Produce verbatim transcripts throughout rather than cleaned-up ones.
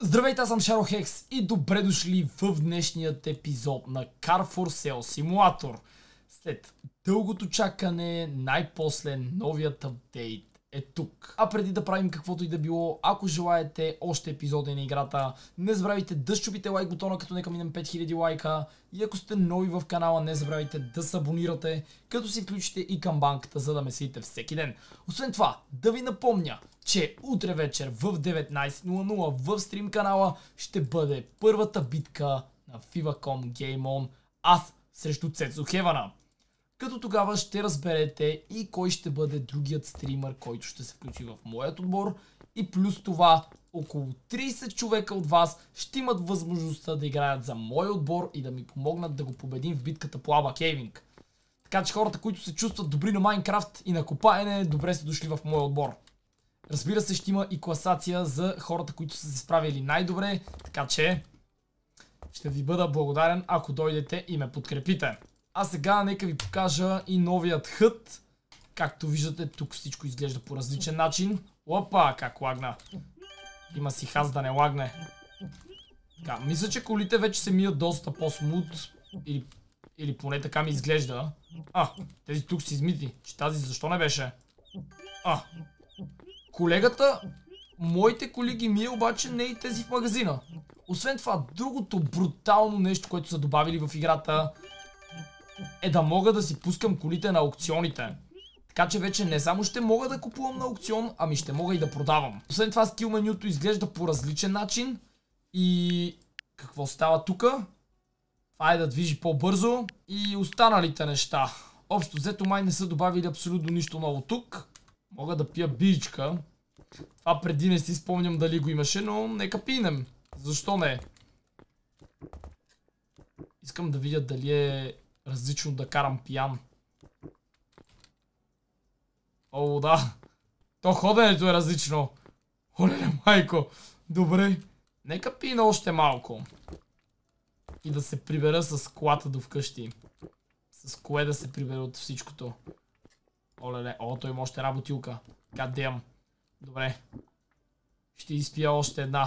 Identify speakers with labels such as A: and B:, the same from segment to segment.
A: Здравейте, аз съм Шаро-Хекс и добре дошли в днешният епизод на Car for Sale Simulator. След дългото чакане, най-после новият апдейт е тук. А преди да правим каквото и да било, ако желаете още епизоди на играта, не забравяйте да щупите лайк бутона, като нека минем пет хиляди лайка. И ако сте нови в канала, не забравяйте да се абонирате, като си включите и камбанката, за да ме следите всеки ден. Освен това, да ви напомня, че утре вечер в деветнайсет нула нула в стрим канала ще бъде първата битка на FIFA точка ком Game On аз срещу Цецо Хевана. Като тогава ще разберете и кой ще бъде другият стример, който ще се включи в моят отбор. И плюс това, около трийсет човека от вас ще имат възможността да играят за моя отбор и да ми помогнат да го победим в битката по Аба Кейвинг. Така че хората, които се чувстват добри на Майнкрафт и на копаене, добре са дошли в моя отбор. Разбира се, ще има и класация за хората, които са се справили най-добре, така че ще ви бъда благодарен, ако дойдете и ме подкрепите. А сега нека ви покажа и новият хът. Както виждате, тук всичко изглежда по различен начин. Опа, как лагна. Има си хаз да не лагне. Така, мисля, че колите вече се мият доста по-смут. Или, или поне така ми изглежда. А, тези тук си измити. Че тази защо не беше? А, колегата, моите коли ги мие, обаче не и тези в магазина. Освен това, другото брутално нещо, което са добавили в играта, е да мога да си пускам колите на аукционите. Така че вече не само ще мога да купувам на аукцион, ами ще мога и да продавам. Освен това, скил менюто изглежда по различен начин. И какво става тук? Това е да движи по-бързо. И останалите неща. Общо взето май не са добавили абсолютно нищо ново тук. Мога да пия биичка. Това преди не си спомням дали го имаше, но нека пинем. Защо не? Искам да видя дали е различно да карам пиян. О, да. То ходенето е различно. Оле, майко. Добре. Нека пина още малко. И да се прибера с колата до вкъщи. С кое да се прибера от всичкото. Оле, о, той има още една бутилка. God damn. Добре. Ще изпия още една.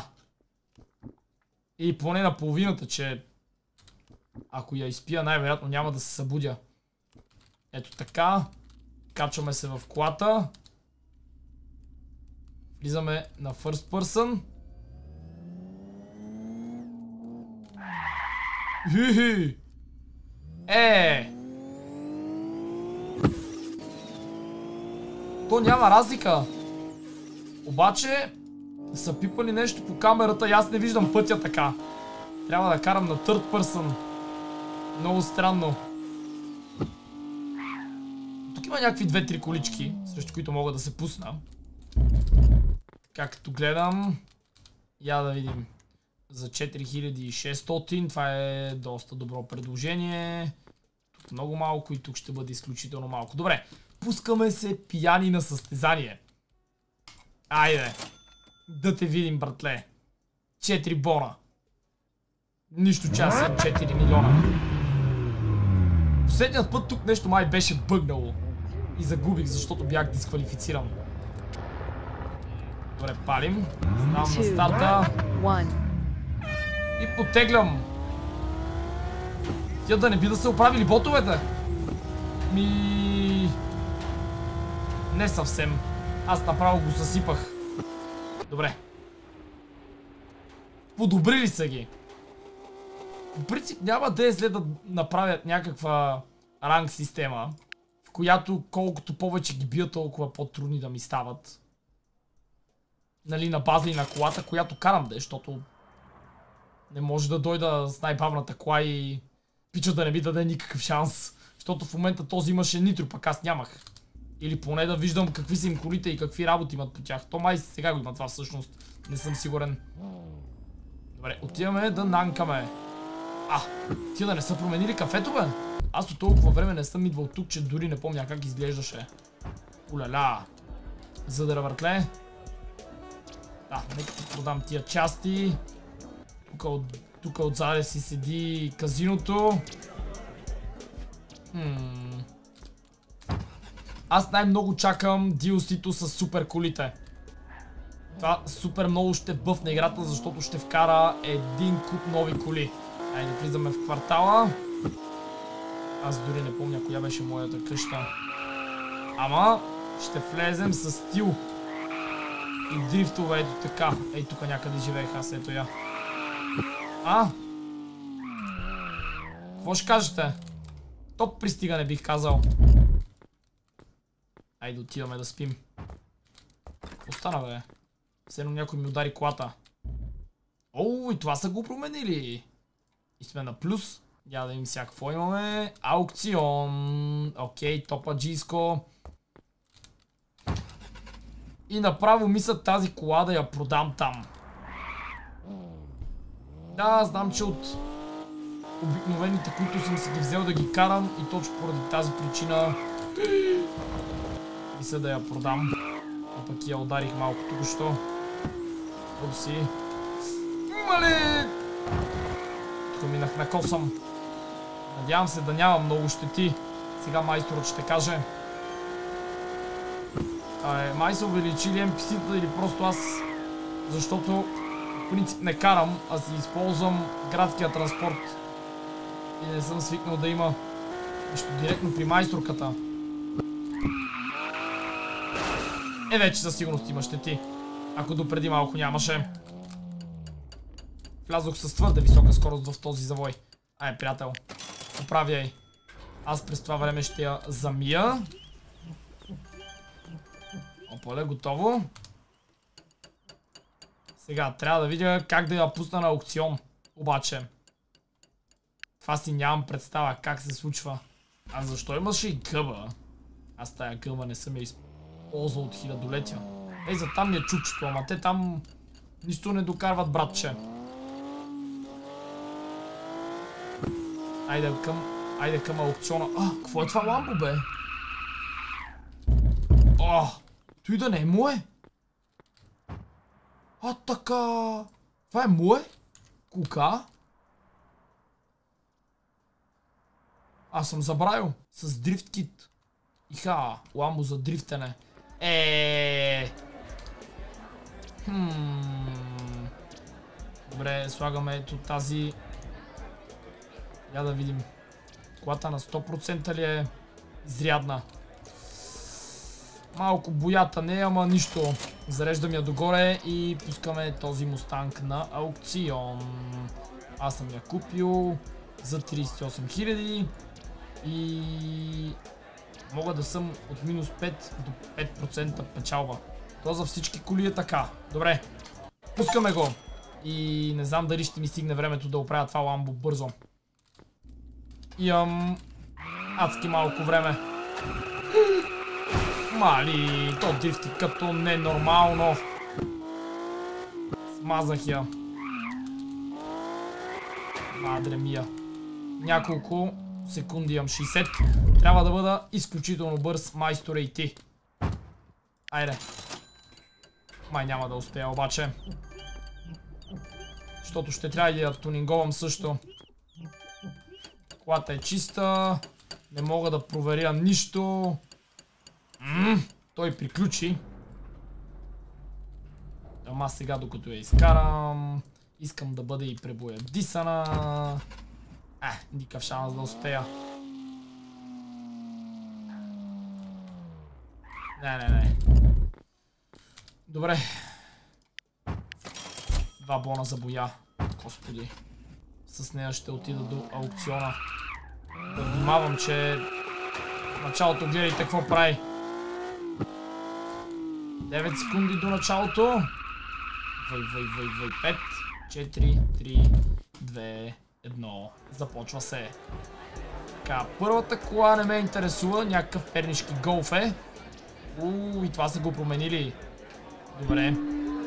A: И поне на половината, че ако я изпия, най-вероятно няма да се събудя. Ето така. Качваме се в колата. Влизаме на first person. Хи-хи. Е! То няма разлика. Обаче са пипали нещо по камерата и аз не виждам пътя така. Трябва да карам на third person. Много странно. Тук има някакви две-три колички, срещу които мога да се пусна. Така като гледам. Я да видим. За четири хиляди и шестстотин. Това е доста добро предложение. Тук много малко и тук ще бъде изключително малко. Добре. Пускаме се пияни на състезание. Айде. Да те видим, братле. четири бона. Нищо, че аз имам четири милиона. Последният път тук нещо май беше бъгнало. И загубих, защото бях дисквалифициран. Добре, палим. Ставам на старта. И потеглям. Тя да не би да се оправили ботовете. Ми... Не съвсем. Аз направо го съсипах. Добре. Подобрили са ги. В принцип няма да е зле да направят някаква ранг система, в която колкото повече ги бият, толкова по-трудни да ми стават. Нали, на база и на колата, която карам да е, защото не може да дойда с най-бавната кола и пича да не ми даде никакъв шанс. Защото в момента този имаше нитро, пък аз нямах. Или поне да виждам какви са им колите и какви работи имат по тях. То май сега го има това всъщност. Не съм сигурен. Добре, отиваме да нанкаме. А, тия да не са променили кафето, бе? Аз от толкова време не съм идвал тук, че дори не помня как изглеждаше. Уляля. Задъра, въртле. Да, нека ти продам тия части. Тук, от, тук отзаде си седи казиното. Хм... Аз най-много чакам ди ел си-то с супер колите. Това супер много ще бъфне играта, защото ще вкара един куп нови коли. Айде, влизаме в квартала. Аз дори не помня коя беше моята къща. Ама ще влезем с стил. И дрифтове, ето така. Ей, тук някъде живеех аз, ето я. А? Какво ще кажете? Топ пристигане бих казал. Айде отиваме да спим. Какво стана, бе? Все едно някой ми удари колата. Оу, и това са го променили. И сме на плюс. Я да видим сега какво имаме. Аукцион. Окей, топаджийско. И направо мисля тази кола да я продам там. Да, знам, че от обикновените, които съм си ги взел да ги карам и точно поради тази причина мисля да я продам. А пък я ударих малко току-що. Упси. Имали! Тук минах на косъм. Надявам се да няма много щети. Сега майсторът ще каже. А, май са увеличили ен пи си-та или просто аз, защото в принцип не карам, а си използвам градския транспорт. И не съм свикнал да има нещо директно при майсторката. Е, вече със сигурност има щети. Ако допреди малко нямаше. Влязох с твърде висока скорост в този завой. Ай, приятел, поправяй. Аз през това време ще я замия. Опале, готово. Сега, трябва да видя как да я пусна на аукцион. Обаче, това си нямам представа как се случва. А защо имаше и гъба? Аз тая гъба не съм я използвал от хилядолетия. Ей, за там ми е чукчето, ама те там нищо не докарват, братче. Айде към, айде към аукциона. А, какво е това ламбо, бе? О, той да не е мое. А, така. Това е мое? Кука? Аз съм забравил. С дрифт кит. Иха, ламбо за дрифтене. Еее. Хм. Добре, слагаме ето тази. Я да видим. Колата на сто процента ли е изрядна? Малко боята не, ама нищо. Зареждам я догоре и пускаме този мустанг на аукцион. Аз съм я купил за тридесет и осем хиляди и мога да съм от минус пет до пет процента печалба. То за всички коли е така. Добре, пускаме го. И не знам дали ще ми стигне времето да оправя това ламбо бързо. Имам адски малко време. Мали, то дрифти като ненормално. Смазах я. Мадре мия. Няколко секунди имам, шейсет. Трябва да бъда изключително бърз, майсторе и ти. Айде. Май няма да успея обаче. Защото ще трябва да я тунинговам също. Колата е чиста. Не мога да проверя нищо. Ммм, той приключи. Ама сега, докато я изкарам, искам да бъде и пребоядисана. Е, никакъв шанс да успея. Не, не, не. Добре. Два бона за боя. Господи. С нея ще отида до аукциона. Да внимавам, че в началото гледайте какво прави. девет секунди до началото. Въй, въй, въй, въй. пет, четири, три, две, едно. Започва се. Така, първата кола не ме интересува. Някакъв пернишки голф е. Ууу, и това са го променили. Добре.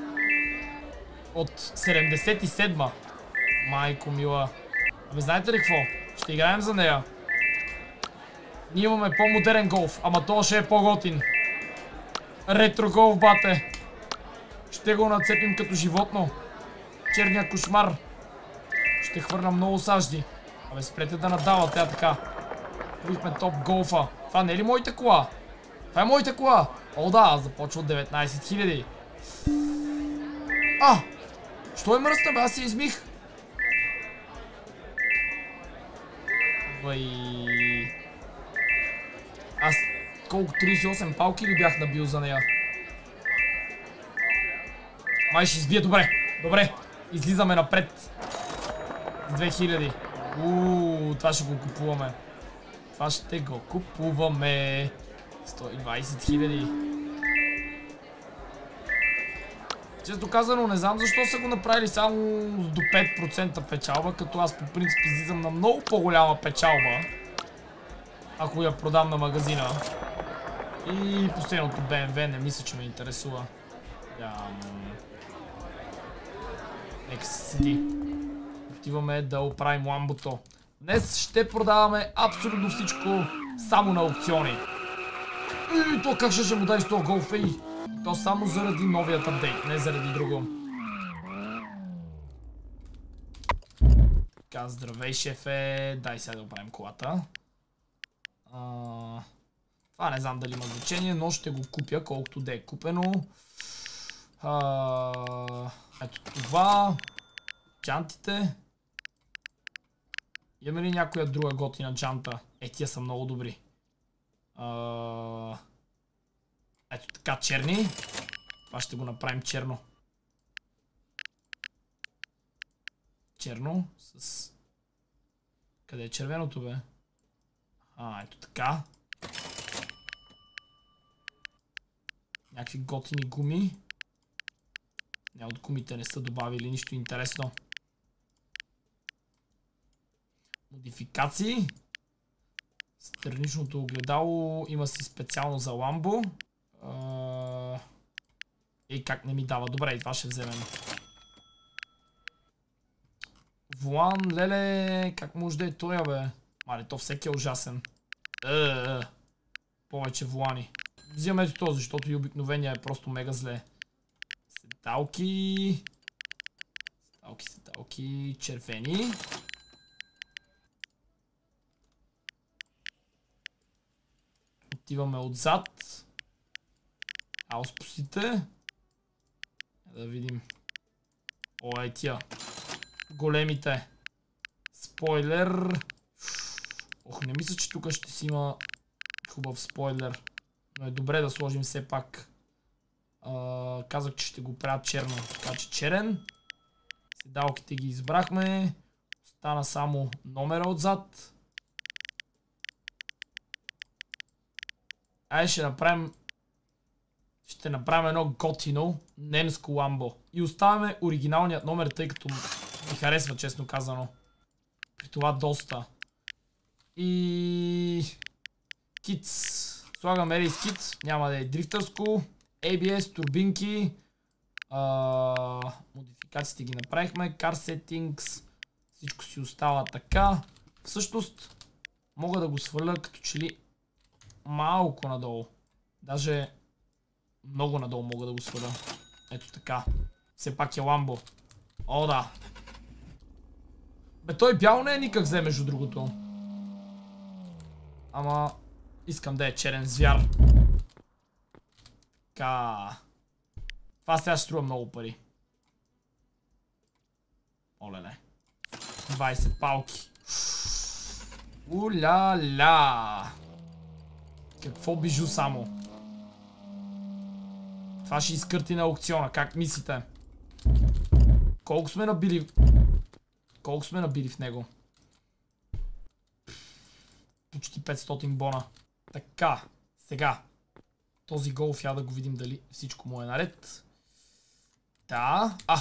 A: От седемдесет и седма. Майко мила. Ами знаете ли какво? Ще играем за нея. Ние имаме по-модерен голф, ама това ще е по-готин. Ретро голф, бате. Ще го нацепим като животно. Черния кошмар. Ще хвърля много сажди. Абе, спрете да надавате, тя така. Купихме топ голфа. Това не е ли моята кола? Това е моята кола. О, да, започва от деветнайсет хиляди. А! Що е мръсна, бе? Аз се измих. Бай... Аз колко тридесет и осем палки ли бях набил за нея? Май ще избие. Добре. Добре. Излизаме напред. С две хиляди. Ууу, това ще го купуваме. Това ще го купуваме. сто и двадесет хиляди. Често казано, не знам защо са го направили само до пет процента печалба, като аз по принцип излизам на много по-голяма печалба, ако я продам на магазина. И последното Б М В не мисля, че ме интересува. Ям... Нека се седи. Отиваме да оправим ламбото. Днес ще продаваме абсолютно всичко само на аукциони. И то как ще ще му дай с този голф, ей? То само заради новият апдейт, не заради друго. Така, здравей, шефе. Дай сега да оправим колата. А, това не знам дали има значение, но ще го купя, колкото да е купено. А, ето това. Джантите. Имаме ли някоя друга готина джанта? Е, тия са много добри. А, ето така, черни. Това ще го направим черно. Черно с... Къде е червеното, бе? А, ето така. Някакви готини гуми. Не, от гумите не са добавили нищо интересно. Модификации. Страничното огледало има си специално за ламбо. Ей, как не ми дава. Добре, и това ще вземем. Волан, леле, как може да е той, бе? Мале, то всеки е ужасен. Е, повече волани. Взимаме ето този, защото и обикновения е просто мега зле. Седалки. Седалки, седалки, червени. Отиваме отзад. Ауспусите. Да видим. О, е тия. Големите. Спойлер. Ох, не мисля, че тук ще си има хубав спойлер. Но е добре да сложим все пак. А, казах, че ще го правя черно. Така че черен. Седалките ги избрахме. Остана само номера отзад. Айде ще направим... Ще направим едно готино немско ламбо. И оставяме оригиналният номер, тъй като ми харесва, честно казано. При това доста. И... Китс. Слагам Ерис Кит. Няма да е дрифтърско. Ей Би Ес, турбинки. А... Модификациите ги направихме. Car Settings. Всичко си остава така. Всъщност, мога да го сваля като че ли малко надолу. Даже много надолу мога да го сваля. Ето така. Все пак е ламбо. О, да. Бе, той бял не е никак взе, между другото. Ама искам да е черен звяр. Така. Това сега ще струва много пари. Оле-ле. двадесет палки. Уля-ля. Какво бижу само? Това ще изкърти на аукциона. Как мислите? Колко сме набили? Колко сме набили в него? Почти петстотин бона. Така. Сега. Този голф, я да го видим дали всичко му е наред. Да. А.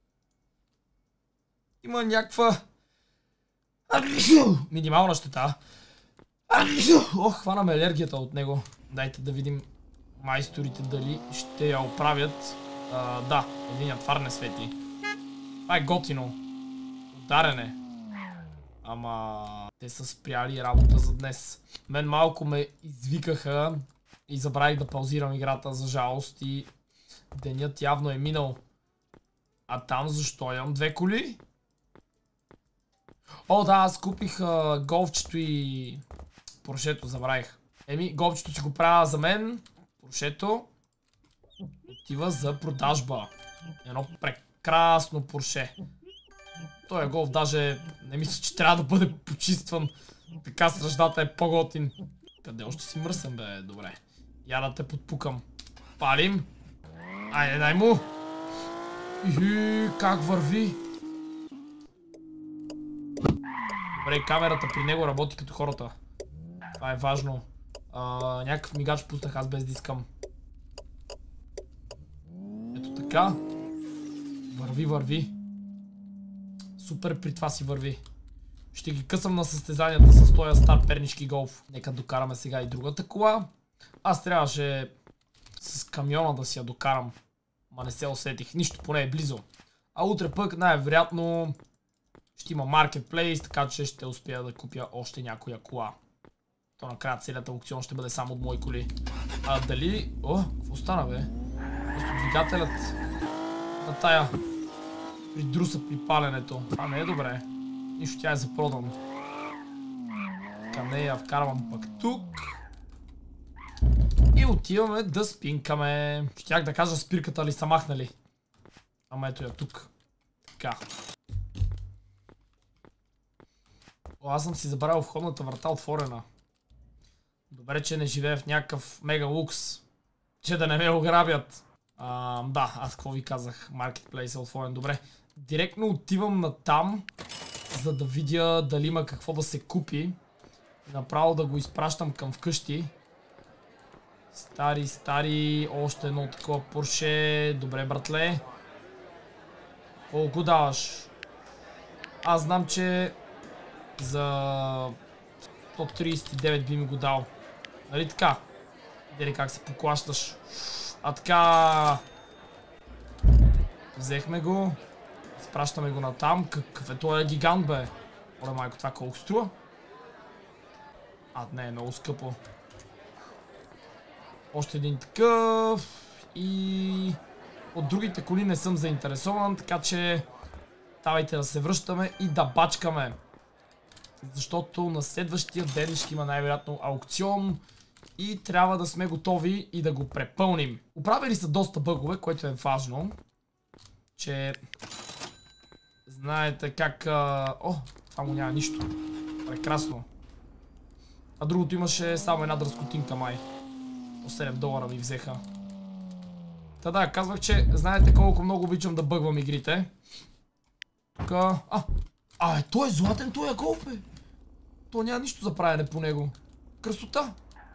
A: Има някаква... минимална щета. Ох, хванаме алергията от него. Дайте да видим майсторите дали ще я оправят. А, да, единият фар не свети. Това е готино. Ударене. Ама те са спряли работа за днес. Мен малко ме извикаха и забравих да паузирам играта, за жалост, и денят явно е минал. А там защо имам две коли? О, да, аз купих а, голфчето и Поршето, забравих. Еми, голфчето си го правя за мен. Поршето отива за продажба. Едно Прекрасно Порше. Той голф даже не мисля, че трябва да бъде почистван. Така с ръждата е по-готин. Къде още си мръсен, бе? Добре. Я да те подпукам. Палим. Айде, дай му. И как върви. Добре, камерата при него работи като хората. Това е важно. А, някакъв мигач пуснах аз без да искам. Ето така. Върви, върви. Супер, при това си върви. Ще ги късам на състезанията с този стар пернишки голф. Нека докараме сега и другата кола. Аз трябваше с камиона да си я докарам. Ма не се усетих. Нищо, поне е близо. А утре пък най-вероятно ще има маркетплейс, така че ще успея да купя още някоя кола. То накрая целият аукцион ще бъде само от мои коли. А дали... О, какво стана, бе? Просто двигателят на тая придруса при паленето. Това не е добре. Нищо, тя е за продан. Така, не я вкарвам пък тук. И отиваме да спинкаме. Щях да кажа спирката ли са махнали. Ама ето я тук. Така. О, аз съм си забравил входната врата отворена. Добре, че не живея в някакъв мега лукс. Че да не ме ограбят. А, да, аз какво ви казах. Маркетплейс е отворен. Добре. Директно отивам на там, за да видя дали има какво да се купи. Направо да го изпращам към вкъщи. Стари, стари, още едно такова Порше. Добре, братле. Колко даваш? Аз знам, че за сто тридесет и девет би ми го дал. Нали така? Дели как се поклащаш. А така... Взехме го. Изпращаме го натам. Какъв е този гигант, бе? Оле, майко, това колко струва? А, не, е много скъпо. Още един такъв. И... От другите коли не съм заинтересован, така че... Давайте да се връщаме и да бачкаме. Защото на следващия ден ще има най-вероятно аукцион. И трябва да сме готови и да го препълним. Оправили са доста бъгове, което е важно. Че... Знаете как... А... О, това му няма нищо. Прекрасно. А другото имаше само една дръскотинка май. По седем долара ми взеха. Та да, казвах, че знаете колко много обичам да бъгвам игрите. Тук... А, а, е, той е златен, той е голф, бе. То няма нищо за правене по него. Красота.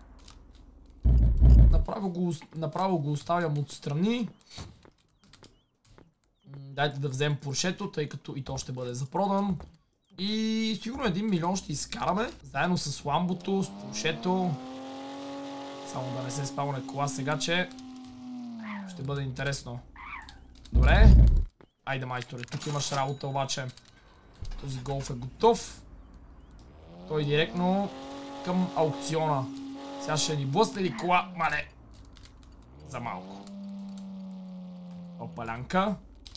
A: Направо го, направо го оставям отстрани. Дайте да вземем Поршето, тъй като и то ще бъде запродан. И сигурно един милион ще изкараме. Заедно с Ламбото, с Поршето. Само да не се спаваме кола сега, че ще бъде интересно. Добре. Айде, майсторе, тук имаш работа обаче. Този голф е готов. Той директно към аукциона. Сега ще ни блъсне ли кола, мале. За малко. Опалянка.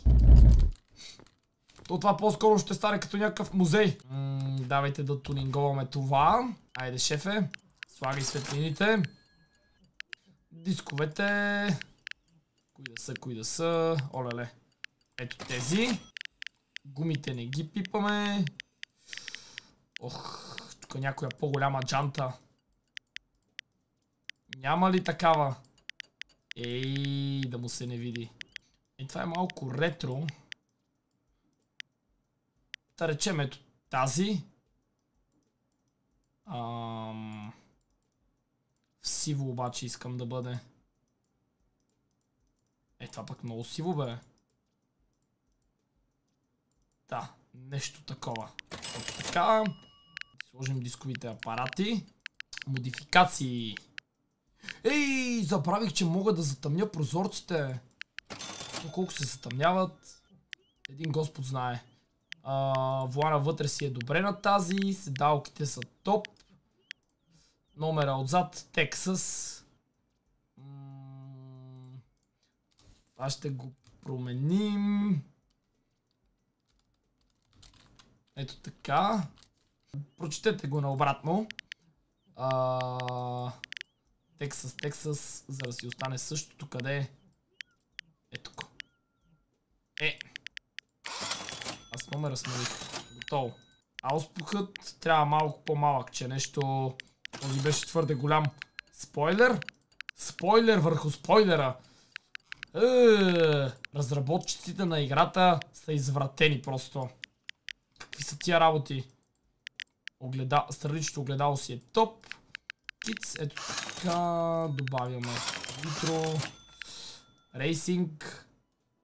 A: То това по-скоро ще стане като някакъв музей. М, давайте да тунинговаме това. Айде, шефе. Слагай светлините. Дисковете. Кои да са, кои да са. Олеле. Ето тези. Гумите не ги пипаме. Ох, тук някоя по-голяма джанта. Няма ли такава? Ей, да му се не види. И това е малко ретро. Да речем ето тази. Ам... В сиво обаче искам да бъде. Е, това пък много сиво, бе. Да, нещо такова. Ето така. Сложим дисковите апарати. Модификации. Ей, забравих, че мога да затъмня прозорците. Но колко се затъмняват, един господ знае. А, волана вътре си е добре на тази. Седалките са топ. Номера отзад Texas. Това ще го променим. Ето така. Прочетете го наобратно. Texas, Texas, за да си остане същото. Къде е? Ето го. Е, Какво ме размерих? Готово. Ауспухът трябва малко по-малък, че нещо... Този беше твърде голям. Спойлер? Спойлер върху спойлера. Еее, разработчиците на играта са извратени просто. Какви са тия работи? Огледа... Страничното огледало си е топ. Китс, ето така. Добавяме нитро. Рейсинг.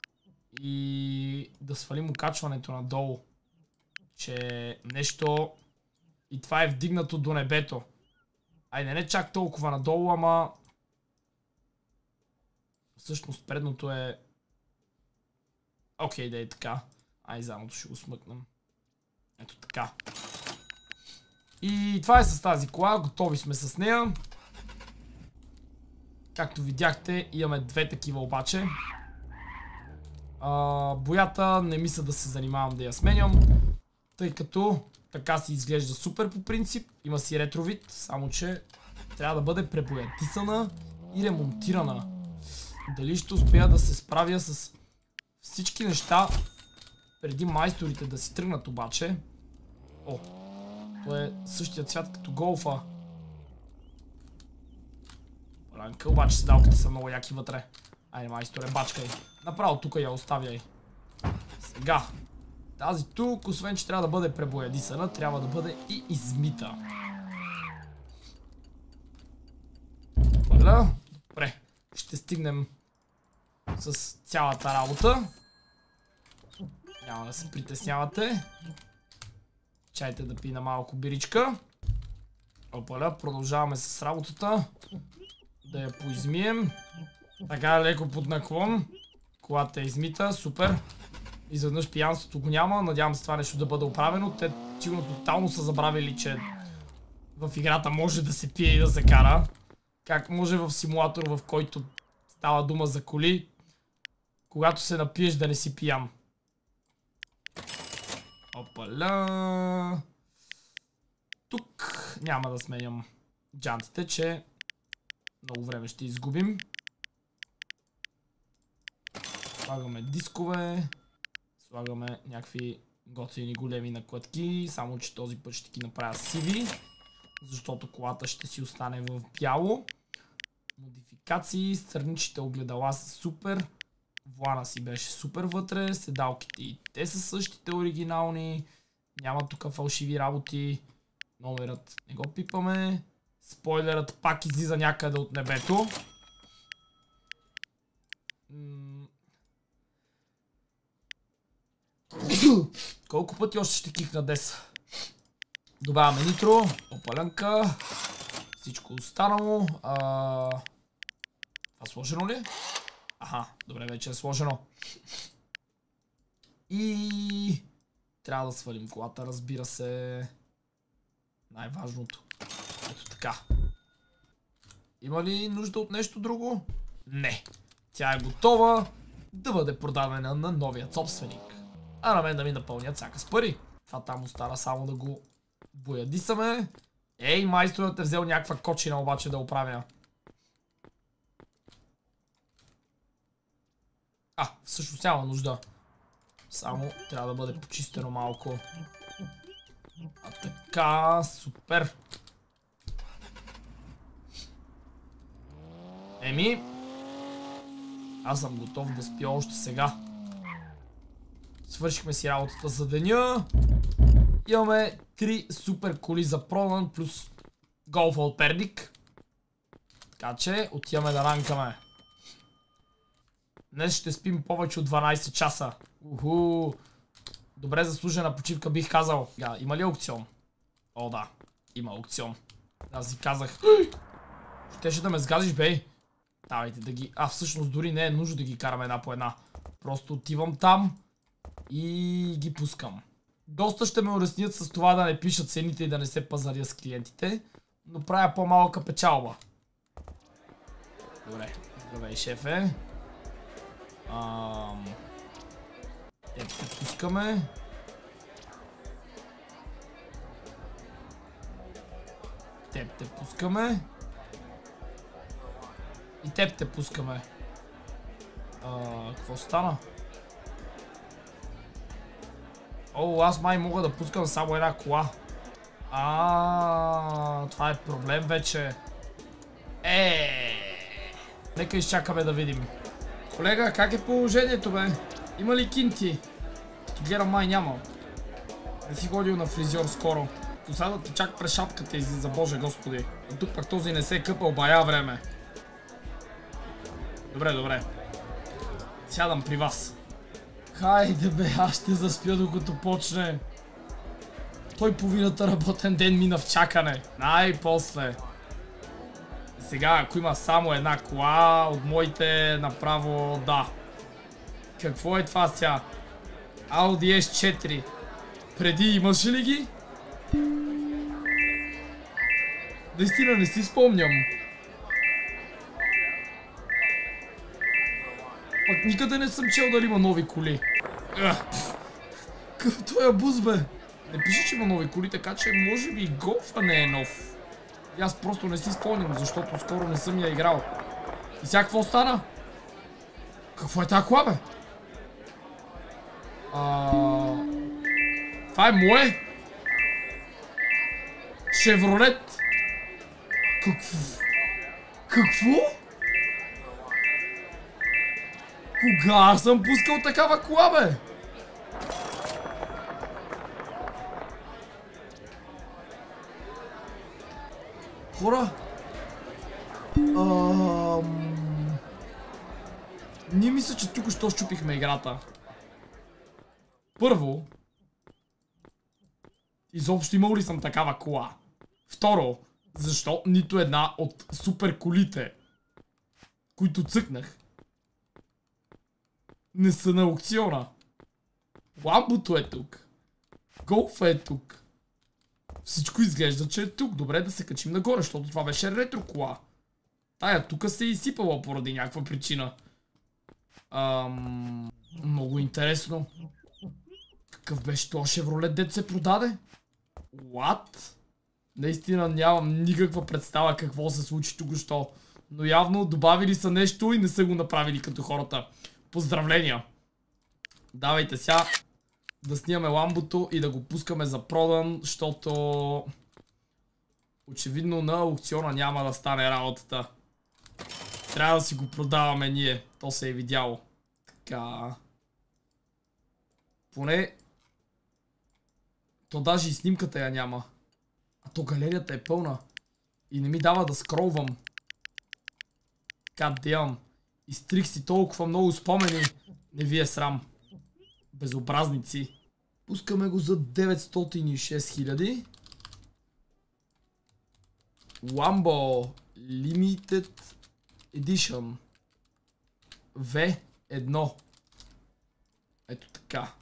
A: И да свалим окачването надолу. Че нещо... И това е вдигнато до небето. Айде, не чак толкова надолу, ама... Всъщност предното е... Окей, да е така. Ай, задното ще го смъкнем. Ето така. И това е с тази кола. Готови сме с нея. Както видяхте, имаме две такива обаче. А, боята не мисля да се занимавам да я сменям, тъй като така си изглежда супер по принцип. Има си ретровид, само че трябва да бъде пребоядисана и ремонтирана. Дали ще успея да се справя с всички неща преди майсторите да си тръгнат обаче. О, то е същия цвят като голфа. Ранка, обаче седалките са много яки вътре. Айде, майсторе, бачкай. Направо тук я оставяй. Сега. Тази тук, освен че трябва да бъде пребоядисана, трябва да бъде и измита. Добре. Добре. Ще стигнем с цялата работа. Няма да се притеснявате. Чайте да пина малко биричка. Опаля, продължаваме с работата. Да я поизмием. Така леко под наклон. Колата е измита, супер. Изведнъж пиянството го няма. Надявам се това нещо да бъде оправено. Те сигурно тотално са забравили, че в играта може да се пие и да се кара. Как може в симулатор, в който става дума за коли, когато се напиеш да не си пиян. Опаля. Тук няма да сменям джантите, че много време ще изгубим. Слагаме дискове. Слагаме някакви готини големи накладки. Само че този път ще ги направя сиви, защото колата ще си остане в бяло. Модификации. Страничните огледала са супер. Влана си беше супер вътре. Седалките и те са същите оригинални. Няма тук фалшиви работи. Номерът не го пипаме. Спойлерът пак излиза някъде от небето. Колко пъти още ще кихна десет? Добавяме нитро, опалянка, всичко останало. А... Това сложено ли? Аха, добре, вече е сложено. И трябва да свалим колата, разбира се. Най-важното. Ето така. Има ли нужда от нещо друго? Не. Тя е готова да бъде продадена на новият собственик. А на мен да ми напълнят всяка с пари. Това там остана само да го боядисаме. Ей, майсторът е взел някаква кочина обаче да оправя. А, всъщност няма нужда. Само трябва да бъде почистено малко. А така, супер. Еми, аз съм готов да спя още сега. Свършихме си работата за деня. Имаме три супер коли за продан плюс голфа от Перник. Така че отиваме да ранкаме. Днес ще спим повече от дванайсет часа. Уху. Добре заслужена почивка, бих казал. Я, има ли аукцион? О, да. Има аукцион. Аз си казах. Щеше да ме сгазиш, бей. Давайте да ги... А, всъщност дори не е нужно да ги караме една по една. Просто отивам там и ги пускам. Доста ще ме улеснят с това да не пишат цените и да не се пазаря с клиентите. Но правя по-малка печалба. Добре. Здравей, шефе. Ам... Ето те пускаме. Теб те пускаме. И теб те пускаме. А, какво стана? О, аз май мога да пускам само една кола. А, това е проблем вече. Е, нека изчакаме да видим. Колега, как е положението, бе? Има ли кинти? Гледам, май няма. Не си ходил на фризьор скоро. Косата ти чак през шапката излиза, Боже Господи. А тук пак този не се е къпал, бая време. Добре, добре. Сядам при вас. Хайде бе, аз ще заспя докато почне. Той половината работен ден мина в чакане. Най-после. Сега, ако има само една кола, от моите направо да. Какво е това сега? Audi ес четири. Преди имаше ли ги? Наистина не си спомням. Пък никъде не съм чел дали има нови коли. Той е бус, бе. Не пише, че има нови коли, така че може би Голфа не е нов. И аз просто не си спомням, защото скоро не съм я играл. И сега какво стана? Какво е тази кола, бе? А... Това е мое? Шевролет? Какво? Какво? Кога съм пускал такава кола, бе? Хора? Ам... Ние мисля, че тук що щупихме играта. Първо, изобщо имал ли съм такава кола? Второ, защо нито една от супер колите, които цъкнах, не са на аукциона? Ламбото е тук. Голфа е тук. Всичко изглежда, че е тук. Добре да се качим нагоре, защото това беше ретро кола. Тая тук се е изсипала поради някаква причина. Ам... Много интересно. Какъв беше този Шевролет, дето се продаде? What? Наистина нямам никаква представа какво се случи току-що. Но явно добавили са нещо и не са го направили като хората. Поздравления! Давайте сега да снимаме ламбото и да го пускаме за продан, защото очевидно на аукциона няма да стане работата. Трябва да си го продаваме ние. То се е видяло. Така. Поне... То даже и снимката я няма. А то галерията е пълна. И не ми дава да скролвам. God damn. Изтрих си толкова много спомени. Не ви е срам. Безобразници. Пускаме го за деветстотин и шест хиляди. Lambo Limited Edition ви едно. Ето така.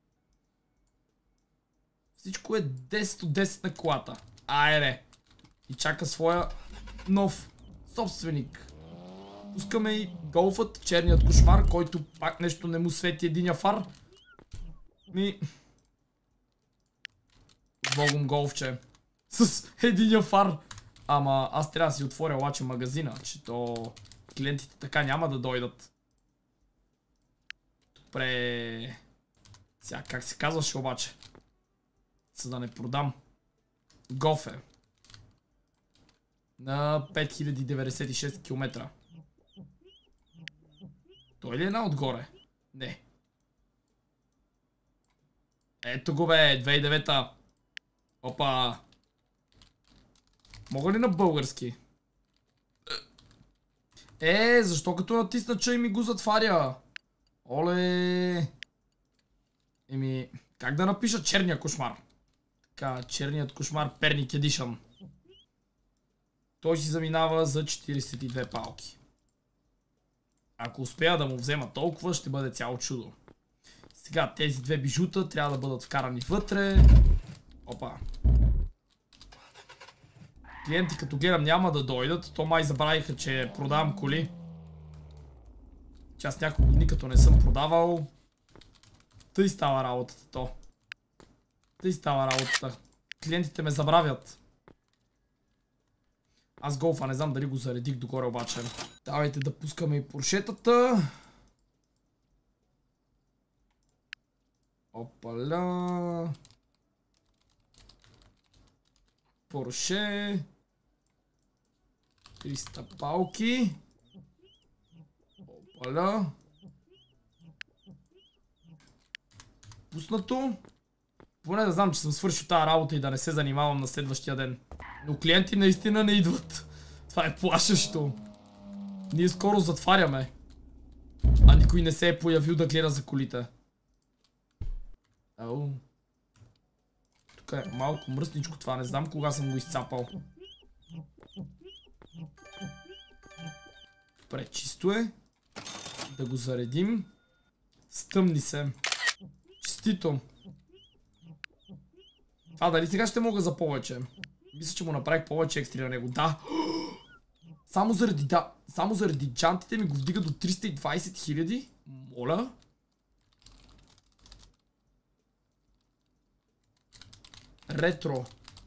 A: Всичко е десет от десет на колата. Айде. И чака своя нов собственик. Пускаме и Голфът, черният кошмар, който пак нещо не му свети единия фар. Ми... Богом Голфче. С единия фар. Ама аз трябва да си отворя обаче магазина, че то клиентите така няма да дойдат. Добре. Сега как се казваше обаче? За да не продам. Голф е. На пет хиляди деветдесет и шест километра. Той ли е на отгоре? Не. Ето го бе, две хиляди и девета. Опа. Мога ли на български? Е, защо като натисна, че ми го затваря? Оле. Еми, как да напиша черния кошмар? Така, черният кошмар Перник Едишън. Той си заминава за четиридесет и две палки. Ако успея да му взема толкова, ще бъде цяло чудо. Сега тези две бижута трябва да бъдат вкарани вътре. Опа. Клиенти като гледам няма да дойдат. То май забравиха, че продавам коли. Че аз няколко дни като не съм продавал. Тъй става работата то. Тъй става работата. Клиентите ме забравят. Аз Голфа не знам дали го заредих догоре обаче. Давайте да пускаме и поршетата. Опаля. Порше. триста палки. Опаля. Пуснато. Поне да знам, че съм свършил тази работа и да не се занимавам на следващия ден. Но клиенти наистина не идват. Това е плашещо. Ние скоро затваряме. А никой не се е появил да гледа за колите. Ау. Тук е малко мръсничко това, не знам кога съм го изцапал. Добре, чисто е. Да го заредим. Стъмни се. Чистито. Това дали сега ще мога за повече? Мисля, че му направих повече екстри на него. Да. Само заради, да, само заради джантите ми го вдига до триста и двайсет хиляди. Моля. Ретро.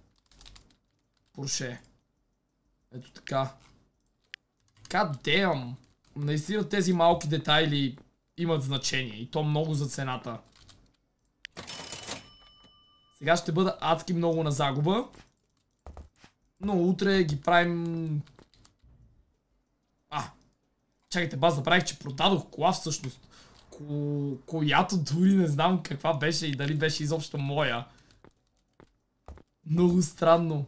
A: Порше. Ето така. God damn. Наистина тези малки детайли имат значение. И то много за цената. Сега ще бъда адски много на загуба. Но утре ги правим... А, чакайте, баз, забравих, че продадох кола всъщност. Ко... Която дори не знам каква беше и дали беше изобщо моя. Много странно.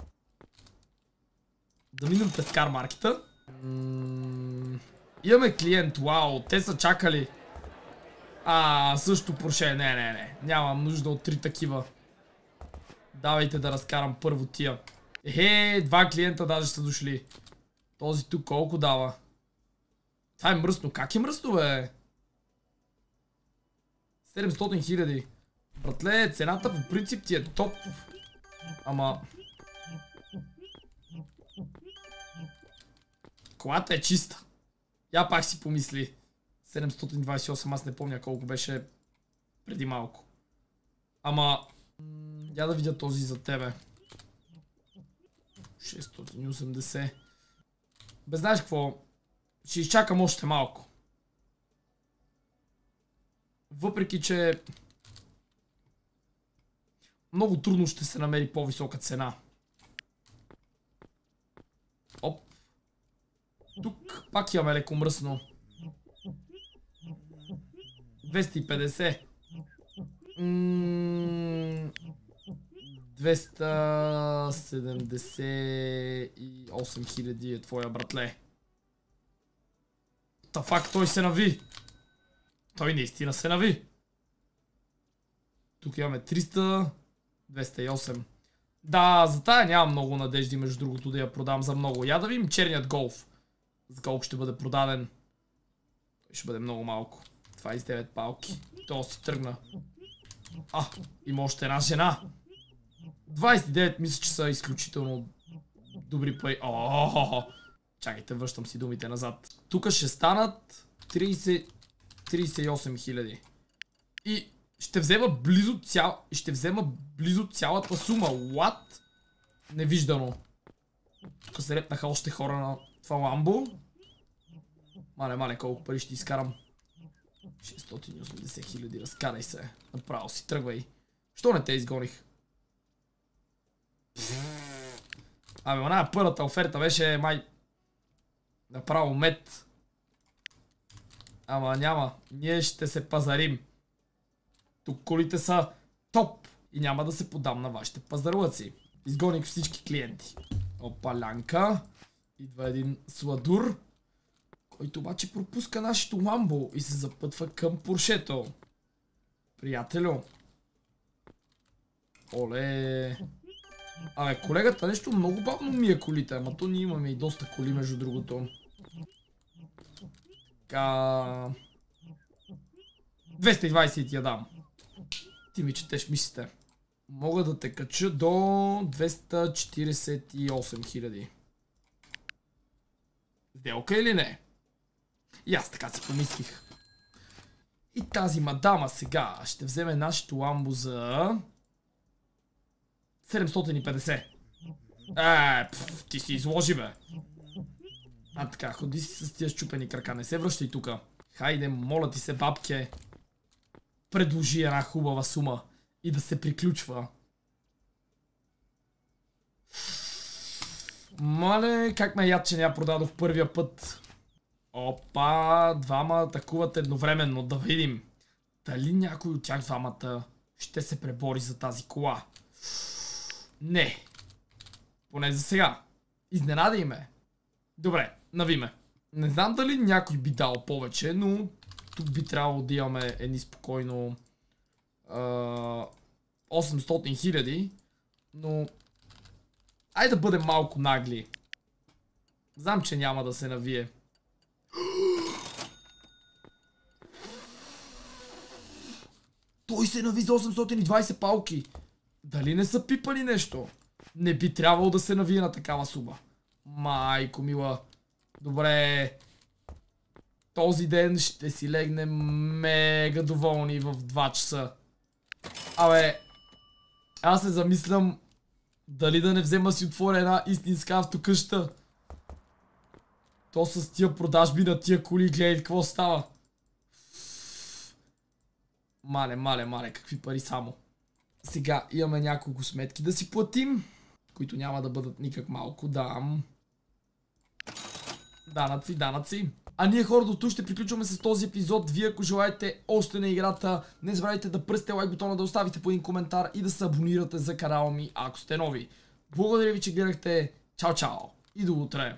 A: Да минем през кармаркета. М... Имаме клиент, вау, те са чакали. А, също Порше, не, не, не. Нямам нужда от три такива. Давайте да разкарам първо тия. Ехе, два клиента даже са дошли. Този тук колко дава? Това е мръсно. Как е мръсно, бе? седемстотин хиляди. Братле, цената по принцип ти е топ. Ама... Колата е чиста. Я пак си помисли. седемстотин двайсет и осем, аз не помня колко беше преди малко. Ама... Я да видя този за тебе. шестстотин и осемдесет. Бе, знаеш какво? Ще изчакам още малко. Въпреки, че... Много трудно ще се намери по-висока цена. Оп. Тук пак имаме леко мръсно. двеста и петдесет. Ммм... двеста седемдесет и осем хиляди е твоя, братле. Та факт, той се нави. Той наистина се нави. Тук имаме триста, двеста и осем. Да, за тая нямам много надежди, между другото, да я продам за много. Я да видим черният голф. С голф ще бъде продаден. Той ще бъде много малко. двайсет и девет палки. То си тръгна. А, има още една жена. двайсет и девет мисля, че са изключително добри пари. О, чакайте, връщам си думите назад. Тук ще станат трийсет, трийсет и осем хиляди. И ще взема близо цял... ще взема близо цялата сума. What? Невиждано. Тук се репнаха още хора на това ламбо. Мале, мале, колко пари ще изкарам. шестстотин и осемдесет хиляди, разкарай се. Направо си тръгвай. Що не те изгоних? Абе, оная първата оферта беше май... Направо мед. Ама няма. Ние ще се пазарим. Тук колите са топ. И няма да се подам на вашите пазарлъци. Изгоних всички клиенти. Опалянка. Идва един сладур, който обаче пропуска нашето ламбо и се запътва към Поршето. Приятелю. Оле. Абе, колегата нещо много бавно ми е колите, ама то ние имаме и доста коли, между другото. Така... двеста и двайсет я дам. Ти ми четеш мислите. Мога да те кача до двеста четирийсет и осем хиляди. Сделка или не? И аз така си помислих. И тази мадама сега ще вземе нашето ламбо за... седемстотин и петдесет. Е, пф, ти си изложи, бе. А така, ходи си с тия счупени крака, не се връщай тука. Хайде, моля ти се, бабке. предложи една хубава сума и да се приключва. Мале, как ме яд, че не я продадох първия път. Опа, двама атакуват едновременно. Да видим дали някой от тях двамата ще се пребори за тази кола. Не. Поне за сега. Изненадай ме. Добре, навиме. Не знам дали някой би дал повече, но тук би трябвало да имаме едни спокойно осемстотин хиляди, но айде да бъдем малко нагли. Знам, че няма да се навие. Той се нави за осемстотин и двайсет палки. Дали не са пипали нещо? Не би трябвало да се навие на такава сума. Майко мила. Добре. Този ден ще си легнем мега доволни в два часа. Абе, аз се замислям дали да не взема си отворя една истинска автокъща. То с тия продажби на тия коли, гледай какво става. Мале, мале, мале, какви пари само. Сега имаме няколко сметки да си платим, които няма да бъдат никак малко, да. Данъци, данъци. А ние хора до тук ще приключваме с този епизод. Вие ако желаете още на играта, не забравяйте да пръсте лайк бутона, да оставите по един коментар и да се абонирате за канала ми, ако сте нови. Благодаря ви, че гледахте. Чао, чао и до утре.